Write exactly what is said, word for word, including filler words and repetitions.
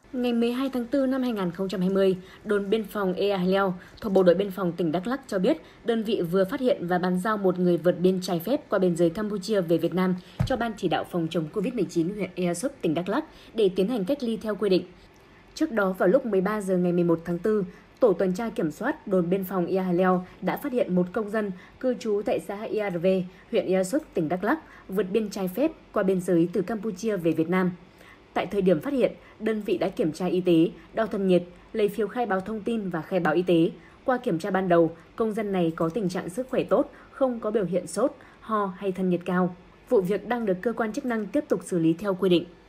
Ngày mười hai tháng tư năm hai nghìn không trăm hai mươi, đồn biên phòng Ea Leo thuộc Bộ đội Biên phòng tỉnh Đắk Lắk cho biết đơn vị vừa phát hiện và bàn giao một người vượt biên trái phép qua biên giới Campuchia về Việt Nam cho Ban chỉ đạo phòng chống Covid mười chín huyện Ea Súp, tỉnh Đắk Lắk để tiến hành cách ly theo quy định. Trước đó, vào lúc mười ba giờ ngày mười một tháng tư, tổ tuần tra kiểm soát đồn biên phòng Ea Leo đã phát hiện một công dân cư trú tại xã Ea Rve, huyện Ea Súp, tỉnh Đắk Lắk vượt biên trái phép qua biên giới từ Campuchia về Việt Nam. Tại thời điểm phát hiện, đơn vị đã kiểm tra y tế, đo thân nhiệt, lấy phiếu khai báo thông tin và khai báo y tế. Qua kiểm tra ban đầu, công dân này có tình trạng sức khỏe tốt, không có biểu hiện sốt, ho hay thân nhiệt cao. Vụ việc đang được cơ quan chức năng tiếp tục xử lý theo quy định.